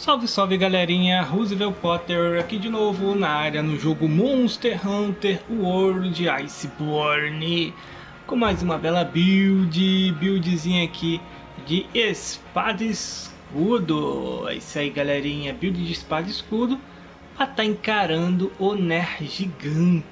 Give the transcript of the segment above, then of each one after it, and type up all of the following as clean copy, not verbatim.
Salve, salve galerinha, Roosevelt Potter aqui de novo na área no jogo Monster Hunter World Iceborne com mais uma bela buildzinha aqui de espada e escudo. É isso aí galerinha, build de espada e escudo para tá encarando o Nergigante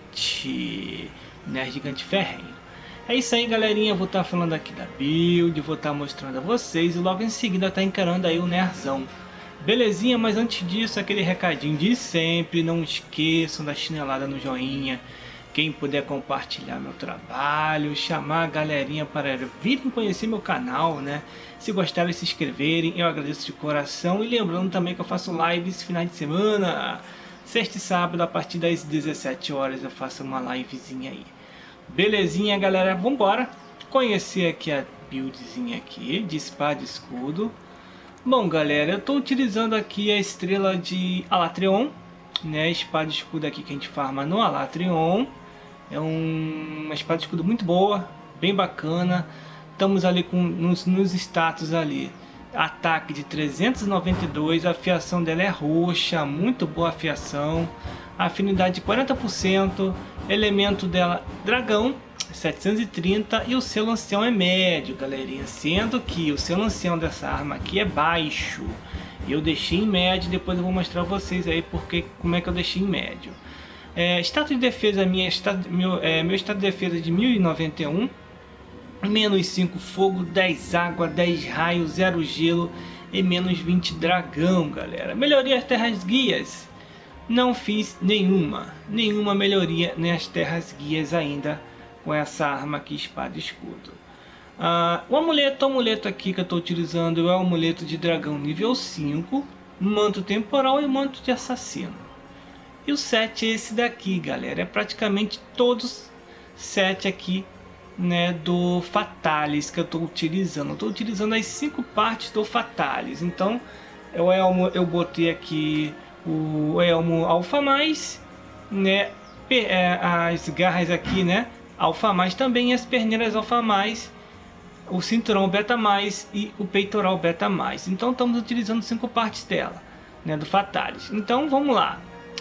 ferrenho. É isso aí galerinha, vou estar falando aqui da build, vou estar mostrando a vocês e logo em seguida tá encarando aí o Nerzão. Belezinha, mas antes disso, aquele recadinho de sempre, não esqueçam da chinelada no joinha, quem puder compartilhar meu trabalho, chamar a galerinha para virem conhecer meu canal, né? Se gostarem, se inscreverem, eu agradeço de coração. E lembrando também que eu faço lives finais de semana, sexta e sábado, a partir das 17 horas eu faço uma livezinha aí. Belezinha, galera, vambora conhecer aqui a buildzinha aqui de espada e escudo. Bom galera, eu estou utilizando aqui a estrela de Alatreon, né, espada e escudo aqui que a gente farma no Alatreon. É uma espada e escudo muito boa, bem bacana. Estamos ali com nos status ali, ataque de 392, a afiação dela é roxa, muito boa afiação, afinidade de 40%, elemento dela dragão 730 e o selo ancião é médio, galerinha, sendo que o selo ancião dessa arma aqui é baixo. Eu deixei em médio, depois eu vou mostrar a vocês aí porque como é que eu deixei em médio. Status de defesa meu estado de defesa de 1091, menos 5 fogo, 10 água, 10 raio, 0 gelo e menos 20 dragão, galera. Melhoria as terras guias, não fiz nenhuma melhoria nas terras guias ainda com essa arma aqui, espada e escudo. O amuleto aqui que eu estou utilizando é o amuleto de dragão nível 5, manto temporal e manto de assassino. E o set é esse daqui, galera, é praticamente todos 7 aqui, né, do Fatalis que eu estou utilizando. Estou utilizando as 5 partes do Fatalis. Então eu botei aqui o elmo alfa mais, né, as garras aqui, né, alfa mais também, as perneiras alfa mais, o cinturão beta mais e o peitoral beta mais. Então estamos utilizando 5 partes dela, né, do Fatalis. Então vamos lá.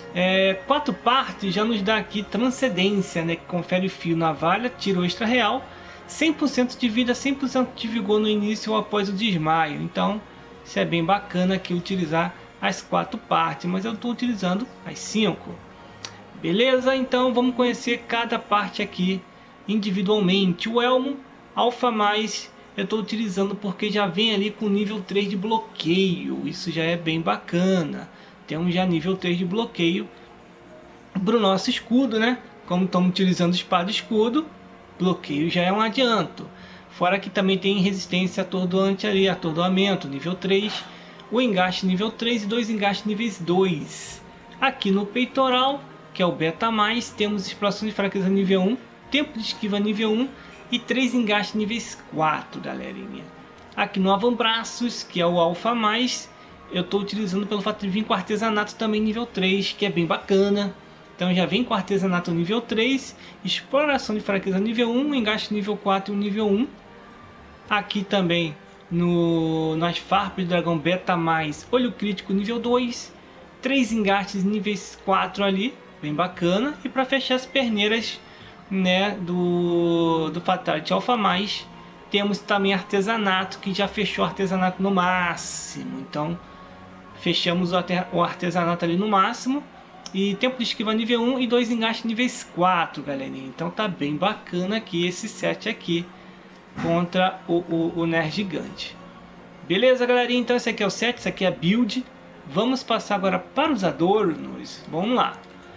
4 partes já nos dá aqui transcendência, né, que confere fio, navalha, tiro extra real, 100% de vida, 100% de vigor no início ou após o desmaio. Então isso é bem bacana aqui utilizar as 4 partes, mas eu estou utilizando as 5. Beleza, então vamos conhecer cada parte aqui individualmente. O elmo alfa mais eu estou utilizando porque já vem ali com nível 3 de bloqueio, isso já é bem bacana. Temos já nível 3 de bloqueio para o nosso escudo, né? Como estamos utilizando espada e escudo, bloqueio já é um adianto. Fora que também tem resistência atordoante ali, atordoamento nível 3, o engaste nível 3 e 2 engastes níveis 2. Aqui no peitoral, que é o beta mais, temos explosão de fraqueza nível 1, tempo de esquiva nível 1 e 3 engastes níveis 4, galerinha. Aqui no avambraços, que é o alfa mais, eu estou utilizando pelo fato de vir com artesanato também nível 3, que é bem bacana. Então já vem com artesanato nível 3, exploração de fraqueza nível 1, engaste nível 4 e nível 1. Aqui também nas farpas de dragão beta mais, olho crítico nível 2, 3 engastes níveis 4 ali, bem bacana. E para fechar as perneiras, né, do Fatality Alpha mais, temos também artesanato, que já fechou artesanato no máximo. Então fechamos o artesanato ali no máximo. E tempo de esquiva nível 1 e 2 engastes níveis 4, galerinha. Então tá bem bacana aqui esse set aqui contra o Nergigante. Beleza, galerinha? Então esse aqui é o set, esse aqui é a build. Vamos passar agora para os adornos. Vamos lá.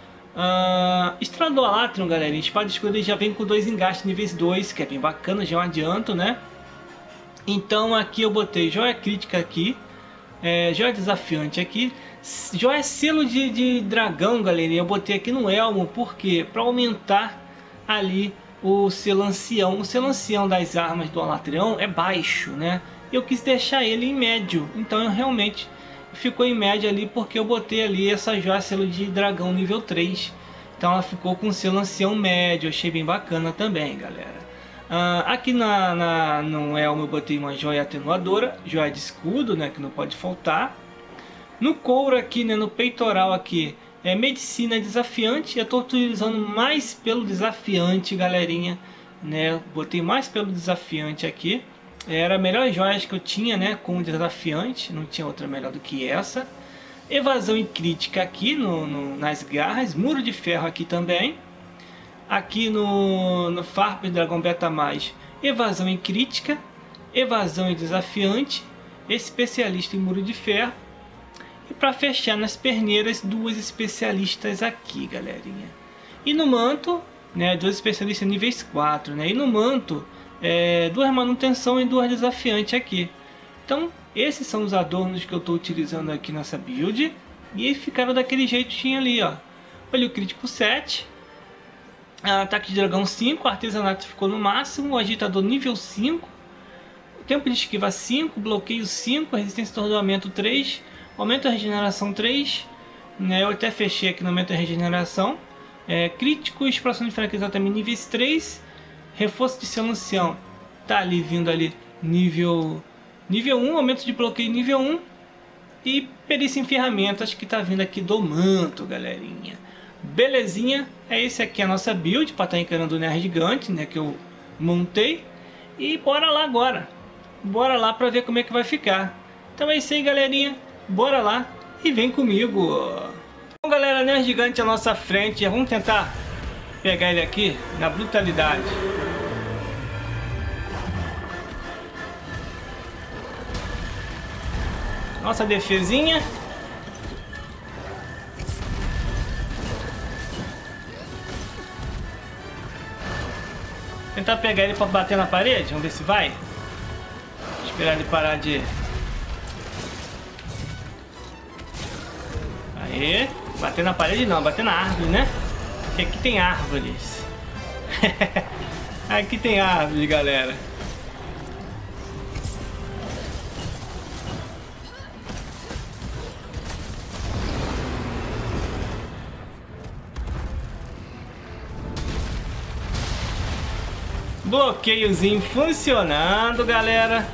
Estrela do Alatreon, galera, espada escudo já vem com 2 engastes níveis 2, que é bem bacana, já é um adianto, né? Então aqui eu botei joia crítica aqui, joia desafiante aqui, joia selo de dragão, galera, eu botei aqui no elmo, porque para aumentar ali o selo ancião. O selo ancião das armas do Alatreon é baixo, né? Eu quis deixar ele em médio, então eu realmente ficou em média ali porque eu botei ali essa joia selo de dragão nível 3. Então ela ficou com selo ancião médio, achei bem bacana também, galera. Aqui no elmo eu botei uma joia atenuadora, joia de escudo, né, que não pode faltar. No couro aqui, né, no peitoral aqui, é medicina desafiante. Eu estou utilizando mais pelo desafiante, galerinha, né? Botei mais pelo desafiante aqui. Era a melhor joias que eu tinha, né, com o desafiante. Não tinha outra melhor do que essa. Evasão e crítica aqui nas garras. Muro de ferro aqui também. Aqui no Farp Dragão Beta+, evasão e crítica, evasão e desafiante, especialista em muro de ferro. E para fechar nas perneiras, duas especialistas aqui, galerinha. E no manto, né, dois especialistas níveis 4, né? E no manto, duas manutenção e duas desafiantes aqui. Então, esses são os adornos que eu estou utilizando aqui nessa build. E eles ficaram daquele jeitinho ali, ó. Olho crítico 7. Ataque de dragão 5, artesanato ficou no máximo, o agitador nível 5, tempo de esquiva 5, bloqueio 5, resistência de atordoamento 3, aumento da regeneração 3, né, eu até fechei aqui no aumento da regeneração, crítico, exploração de fraqueza também níveis 3, reforço de seu ancião, tá ali vindo ali nível 1, aumento de bloqueio nível 1, e perícia em ferramentas que tá vindo aqui do manto, galerinha. Belezinha, esse aqui é a nossa build para estar encarando o Nerd Gigante, né, que eu montei. E bora lá agora. Bora lá para ver como é que vai ficar. Então é isso aí, galerinha. Bora lá e vem comigo. Bom, galera, Nerd Gigante à nossa frente. Vamos tentar pegar ele aqui na brutalidade. Nossa defesinha. Tentar pegar ele para bater na parede, vamos ver se vai. Esperar ele parar de... Aê, bater na parede não, bater na árvore, né? Porque aqui tem árvores. Aqui tem árvore, galera. Bloqueiozinho funcionando, galera.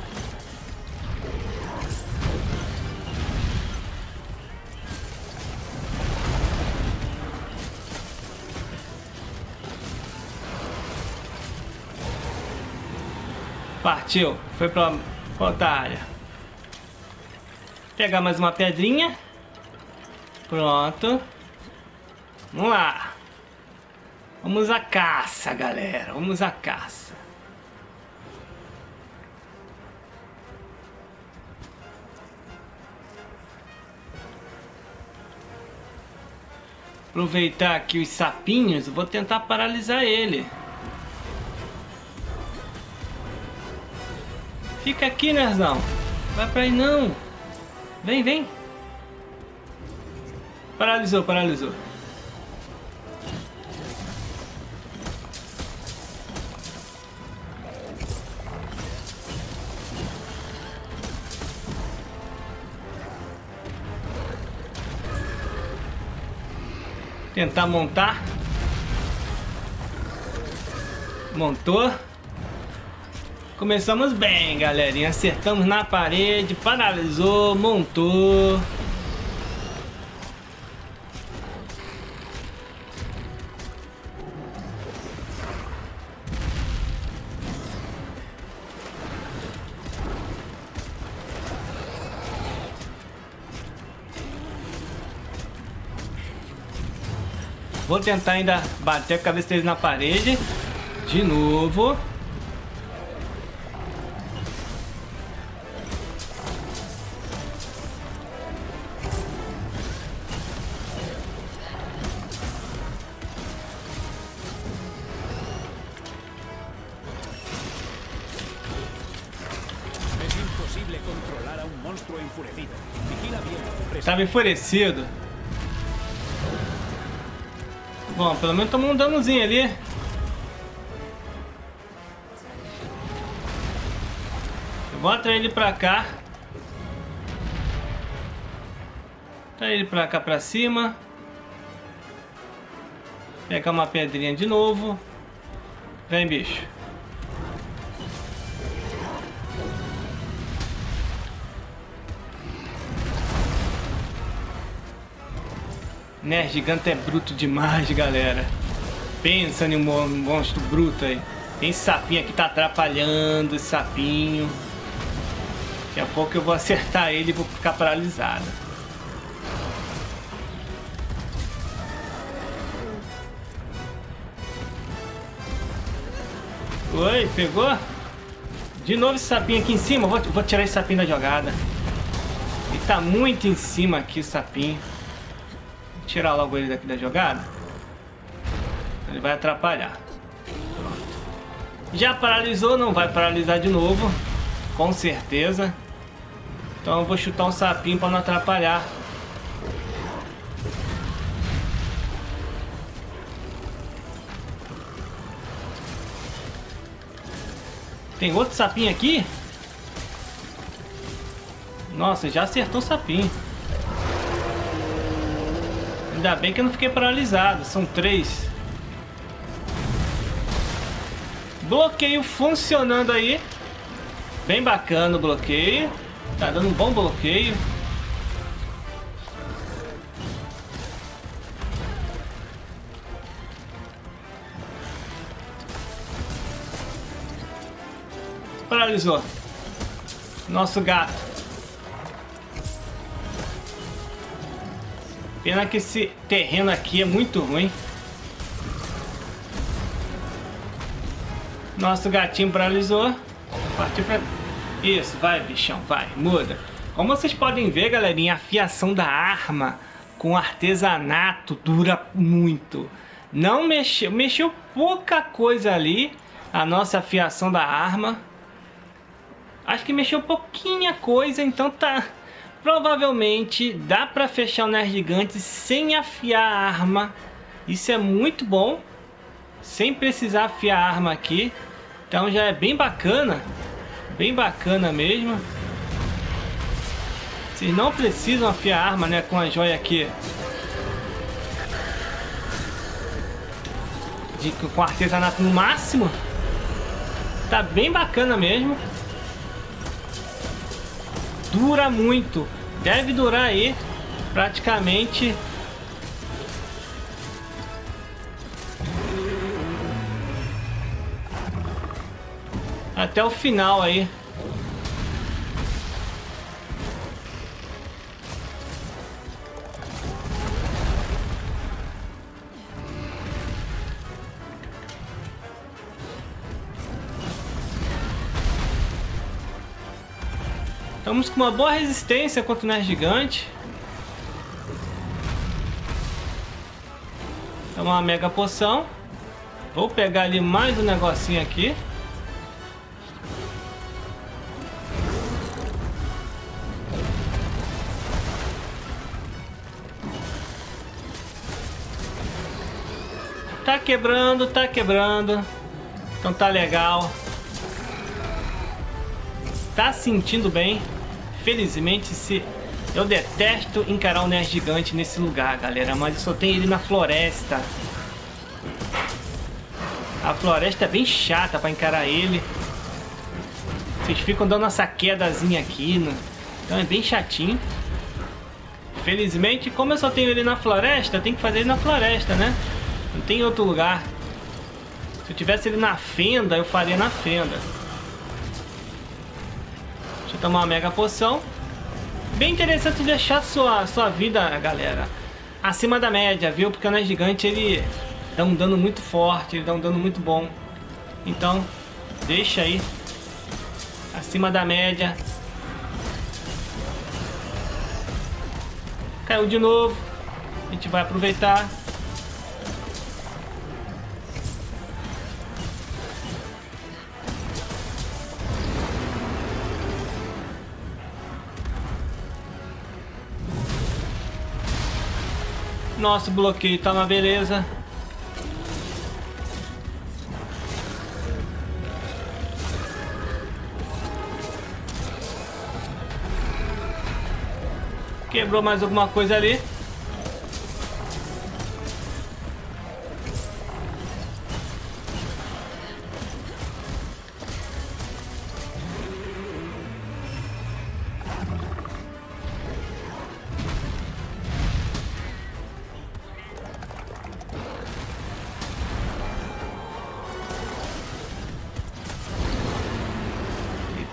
Partiu, foi para outra área. Pegar mais uma pedrinha. Pronto. Vamos lá. Vamos à caça, galera. Vamos à caça. Aproveitar aqui os sapinhos. Vou tentar paralisar ele. Fica aqui, Nerzão. Vai pra aí não. Vem, vem. Paralisou, paralisou. Tentar montar. Montou. Começamos bem, galerinha. Acertamos na parede, paralisou, montou. Vou tentar ainda bater a cabeça dele na parede. De novo. Es imposible controlar a un monstruo enfurecido. Vigila bien a tu presa. Estava enfurecido. Bom, pelo menos tomou um danozinho ali. Eu vou atrair ele pra cá. Atrair ele pra cá, pra cima. Pegar uma pedrinha de novo. Vem, bicho. Nergigante é bruto demais, galera. Pensa em um monstro bruto aí. Tem esse sapinho aqui que tá atrapalhando, esse sapinho. Daqui a pouco eu vou acertar ele e vou ficar paralisado. Oi, pegou? De novo esse sapinho aqui em cima. Vou tirar esse sapinho da jogada. Ele tá muito em cima aqui, o sapinho. Vou tirar logo ele daqui da jogada. Ele vai atrapalhar. Pronto. Já paralisou, não vai paralisar de novo. Com certeza. Então eu vou chutar um sapinho para não atrapalhar. Tem outro sapinho aqui? Nossa, já acertou o sapinho. Ainda bem que eu não fiquei paralisado. São 3. Bloqueio funcionando aí. Bem bacana o bloqueio. Tá dando um bom bloqueio. Paralisou. Nosso gato. Pena que esse terreno aqui é muito ruim. Nosso gatinho paralisou. Partiu pra... Isso, vai bichão, vai, muda. Como vocês podem ver, galerinha, a afiação da arma com artesanato dura muito. Não mexeu pouca coisa ali. A nossa afiação da arma. Acho que mexeu pouquinha coisa, então tá. Provavelmente dá pra fechar o Nergigante sem afiar a arma. Isso é muito bom. Sem precisar afiar a arma aqui. Então já é bem bacana. Bem bacana mesmo. Vocês não precisam afiar a arma, né? Com a joia aqui. Com artesanato no máximo. Tá bem bacana mesmo. Dura muito. Deve durar aí praticamente até o final aí. Estamos com uma boa resistência contra o Nergigante. É uma mega poção. Vou pegar ali mais um negocinho aqui. Tá quebrando, tá quebrando. Então tá legal. Tá sentindo bem. Felizmente, se eu detesto encarar o Nergigante nesse lugar, galera, mas eu só tenho ele na floresta. A floresta é bem chata para encarar ele. Vocês ficam dando essa quedazinha aqui, né? Então é bem chatinho. Felizmente, como eu só tenho ele na floresta, eu tenho que fazer ele na floresta, né? Não tem outro lugar. Se eu tivesse ele na fenda, eu faria na fenda. Deixa eu tomar uma mega poção. Bem interessante deixar sua vida, galera, acima da média, viu? Porque o Nergigante, ele dá um dano muito forte, ele dá um dano muito bom. Então, deixa aí acima da média. Caiu de novo. A gente vai aproveitar. Nosso bloqueio tá uma beleza. Quebrou mais alguma coisa ali.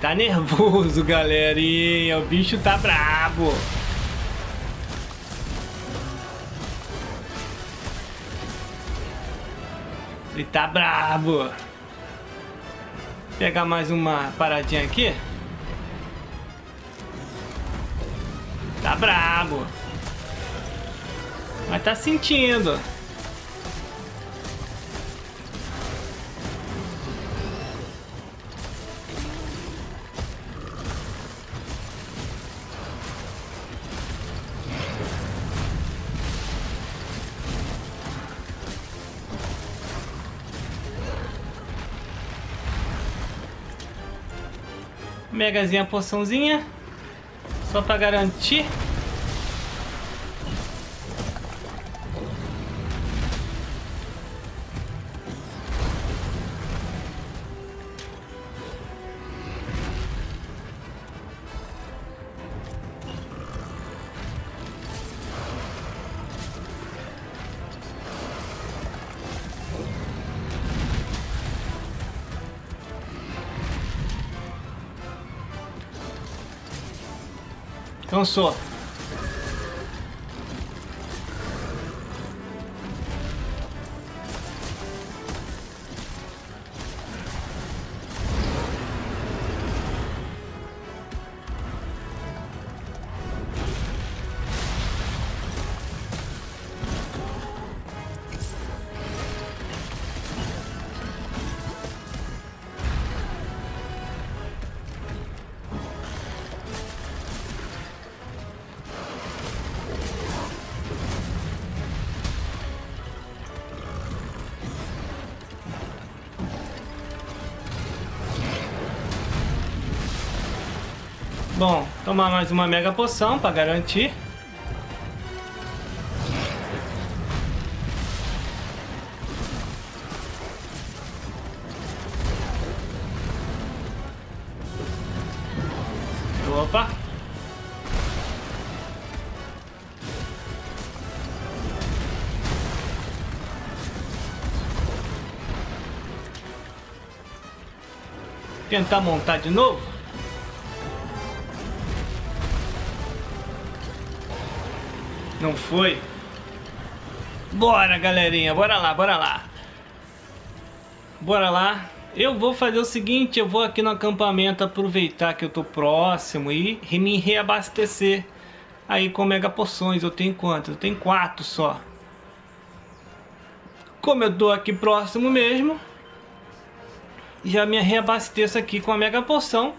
tá nervoso, galerinha. O bicho tá brabo. Ele tá brabo. Vou pegar mais uma paradinha aqui. Tá brabo. Mas tá sentindo. Megazinha, poçãozinha. Só pra garantir. Cansou. Bom, tomar mais uma mega poção para garantir. Opa! Tentar montar de novo. Não foi? Bora, galerinha, bora lá, bora lá. Bora lá. Eu vou fazer o seguinte, eu vou aqui no acampamento aproveitar que eu tô próximo e me reabastecer aí com mega poções. Eu tenho quantas? Eu tenho 4 só. Como eu tô aqui próximo mesmo, já me reabasteço aqui com a mega poção.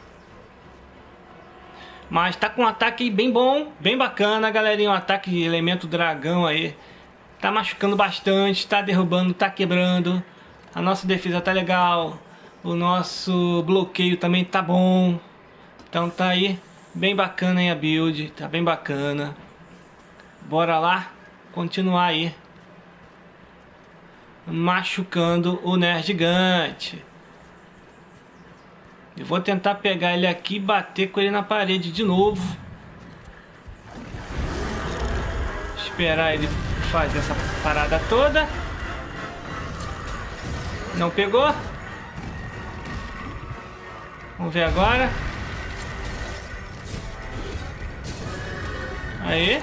Mas tá com um ataque bem bom, bem bacana, galerinha. Um ataque de elemento dragão aí. Tá machucando bastante, tá derrubando, tá quebrando. A nossa defesa tá legal. O nosso bloqueio também tá bom. Então tá aí, bem bacana aí a build. Tá bem bacana. Bora lá, continuar aí machucando o Nerd Gigante. Eu vou tentar pegar ele aqui e bater com ele na parede de novo. Esperar ele fazer essa parada toda. Não pegou. Vamos ver agora. Aí.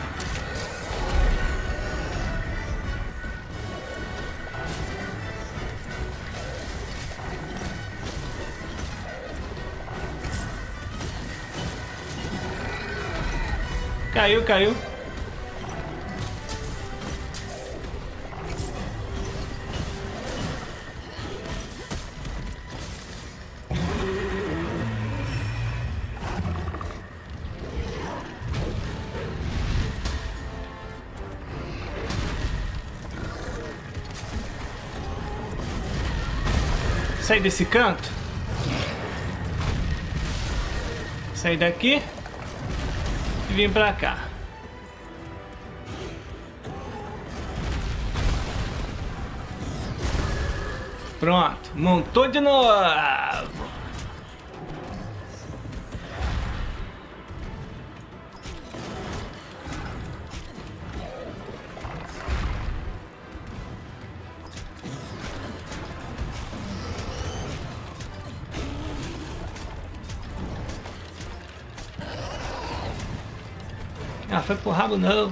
Caiu, caiu. Sair desse canto. Sair daqui. E vim pra cá. Pronto, montou de novo. Ah, foi pro rabo não.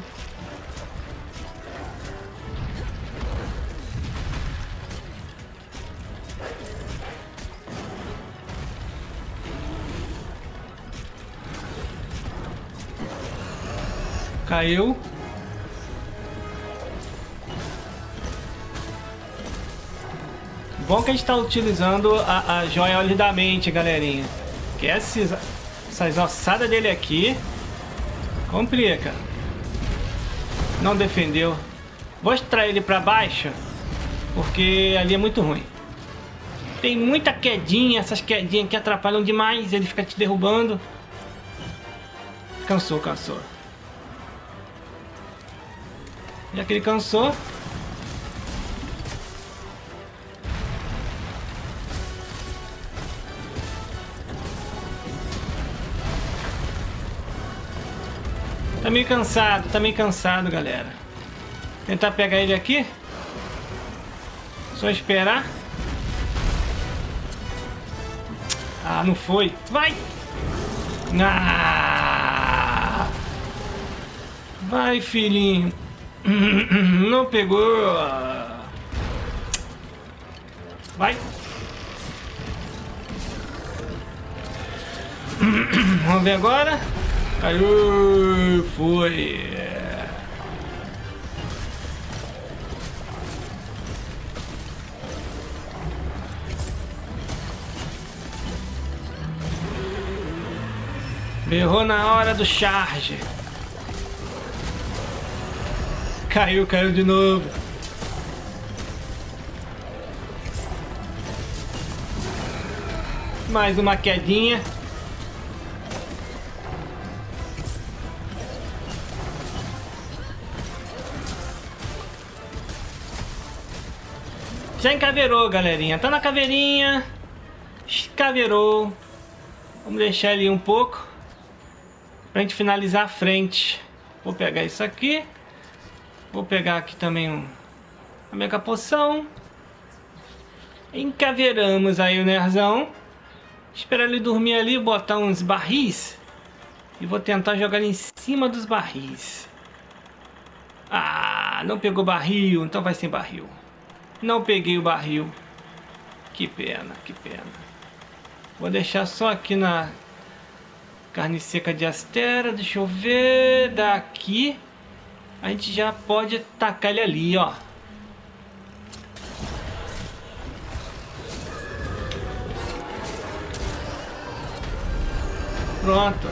Caiu. Bom que a gente está utilizando a joia olho da mente, galerinha. Que essas ossadas dele aqui complica. Não defendeu. Vou extrair ele para baixo, porque ali é muito ruim. Tem muita quedinha, essas quedinhas que atrapalham demais. Ele fica te derrubando. Cansou. Já que ele cansou, tá meio cansado, galera. Tentar pegar ele aqui. Só esperar. Ah, não foi. Vai! Ah! Vai, filhinho. Não pegou. Vai. Vamos ver agora. Caiu. Foi. Errou na hora do charge. Caiu de novo. Mais uma quedinha. Já encaveirou, galerinha. Tá na caveirinha. Escaveirou. Vamos deixar ele um pouco pra gente finalizar a frente. Vou pegar isso aqui. Vou pegar aqui também a mega poção. Encaveiramos aí o Nerzão. Esperar ele dormir ali, botar uns barris. E vou tentar jogar ele em cima dos barris. Ah, não pegou barril, então vai sem barril. Não peguei o barril. Que pena, que pena. Vou deixar só aqui na carne seca de Astera. Deixa eu ver. Daqui a gente já pode tacar ele ali, ó. Pronto.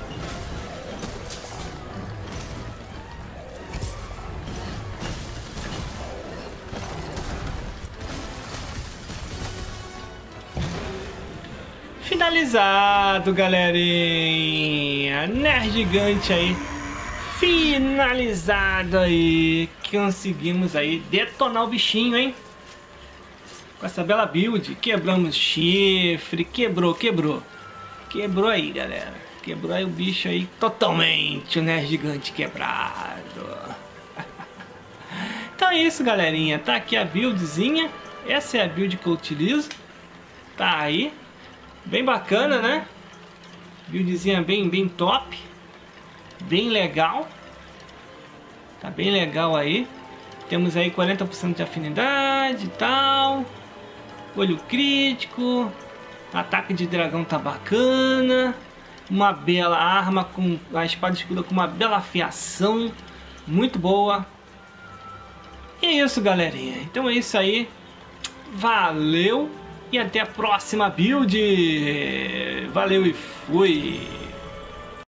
Finalizado, galerinha. Nerd gigante aí. Finalizado aí. Conseguimos aí detonar o bichinho, hein? Com essa bela build. Quebramos chifre. Quebrou aí, galera. Quebrou aí o bicho aí totalmente. O Nerd gigante quebrado. Então é isso, galerinha. Tá aqui a buildzinha. Essa é a build que eu utilizo. Tá aí. Bem bacana, né? Buildzinha bem top. Bem legal. Tá bem legal aí. Temos aí 40% de afinidade e tal. Olho crítico. Ataque de dragão tá bacana. Uma bela arma com a espada escura com uma bela afiação. Muito boa. E é isso, galerinha. Então é isso aí. Valeu. E até a próxima build. Valeu e fui.